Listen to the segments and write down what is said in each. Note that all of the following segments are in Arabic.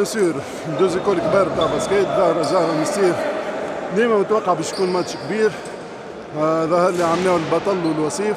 سور دوز ايكول كبار تاع باسكيت، الزهراء المنستيري. ديما متوقع باش يكون ماتش كبير. ظهر لي عملناه البطل والوصيف.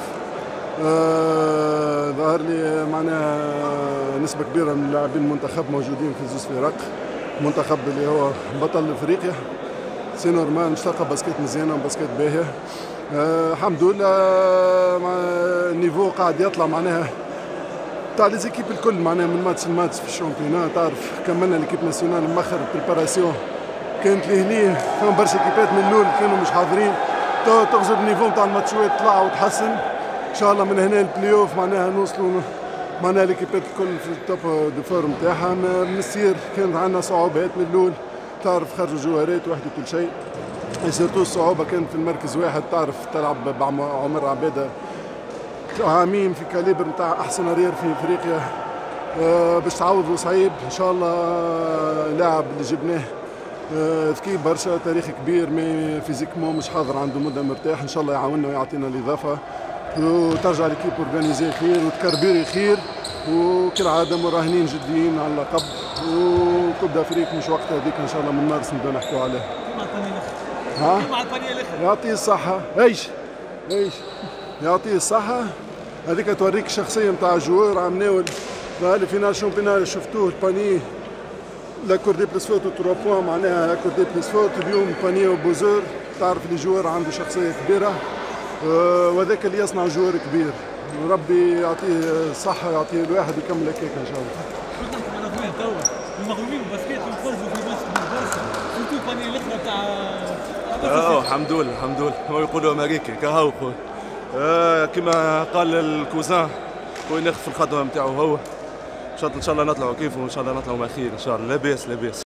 ظهر لي معناها نسبة كبيرة من لاعبين المنتخب موجودين في زوز فرق. المنتخب اللي هو بطل افريقيا، سي نورمال، مش تلقى باسكيت مزيانة وباسكيت باهية. الحمد لله النيفو قاعد يطلع معناها تاع لي زيكيب الكل، معناها من ماتش لماتش في الشامبيونات. تعرف كملنا ليكيب ناسيونال مؤخر بريباراسيون كانت ليه فهم برشا كيبات من الاول كانوا مش حاضرين. تغزر النيفو نتاع الماتشات طلع وتحسن ان شاء الله. من هنا البلاي اوف معناها نوصلوا معناها ليكيبات الكل في التوب دو فورم نتاعها. المنستير كانت عندنا صعوبات من الاول، تعرف خرجوا جوهرات واحد وكل شيء. سيرتو الصعوبة كانت في المركز واحد، تعرف تلعب بعمر عبادة عامين في كاليبر نتاع احسن ارير في افريقيا. باش تعوضوا صعيب ان شاء الله. لاعب اللي جبناه ذكي برشا، تاريخ كبير، مي فيزيكمون مش حاضر، عنده مده مرتاح. ان شاء الله يعاوننا ويعطينا الاضافه وترجع ليكيب اورجانيزي خير وتكربيري خير، وكالعاده مراهنين جديين على اللقب. وكوب دافريك مش وقتها هذيك ان شاء الله من مارس نبداو نحكيو عليه. يعطيه الصحه. ايش يعطيه الصحه. هذيك توريك الشخصيه نتاع الجوار. عملناو في فينال شامبيونال شفتوه الباني لاكور دي بلس فوت و 3 بوان، معناها لاكور دي بلس فوت. اليوم باني وبوزور، تعرف اللي جوار عنده شخصيه كبيره، وذاك اللي يصنع جوار كبير. وربي يعطيه الصحه، يعطيه الواحد ويكمل هكاك ان شاء الله. شفنا انتم منظمين توا المغرومين باسكيت ونخرجوا في باسكت برشا، شفتوا الباني الاخرى تاع الحمد لله هو يقولوا امريكي كهو كما قال الكوزان هو ينخف الخطوه نتاعو هو. ان شاء الله نطلعوا كيفه وان شاء الله نطلعوا مع خير ان شاء الله. لا باس.